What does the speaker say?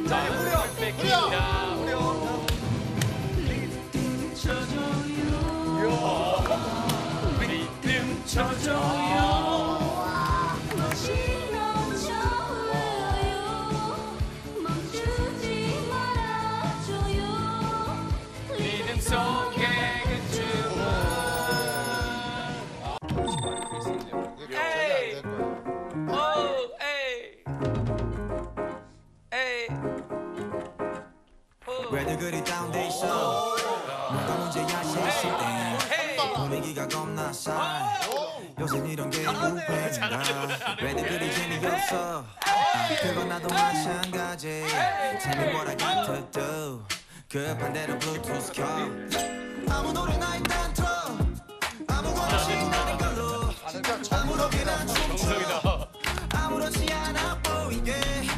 자, 무려. 리듬 쳐줘요. 멋이 넘쳐요. 멈추지 말아줘요. 리듬 속에 그 춤을. 에이, 오, 에이, 에이. 왜들 그리 다운돼 있어? 뭐가 문제야 실시된 분위기가 겁나 싸. 요새 이런 게 유행인가? 왜들 그리 재미없어? 그건 나도 마찬가지. Tell me what I got to do. 급한 대로 블루투스 켜. 아무 노래나 일단 틀어. 아무거나 신나는 걸로. 아무렇게나 춤춰. 아무렇지 않아 보이게.